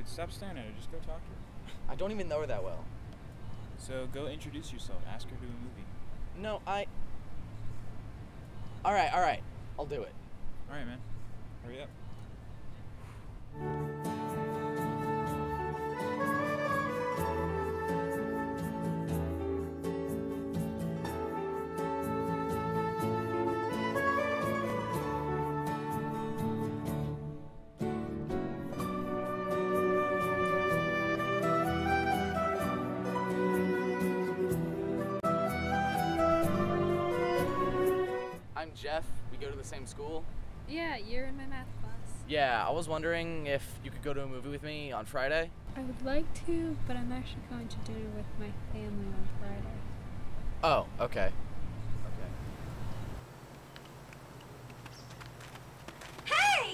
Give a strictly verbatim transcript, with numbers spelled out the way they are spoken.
Stop standing there. Just go talk to her. I don't even know her that well. So go introduce yourself. Ask her to a movie. No, I... Alright, alright. I'll do it. Alright, man. Hurry up. I'm Jeff. We go to the same school. Yeah, you're in my math class. Yeah, I was wondering if you could go to a movie with me on Friday. I would like to, but I'm actually going to dinner with my family on Friday. Oh, okay. Okay. Hey!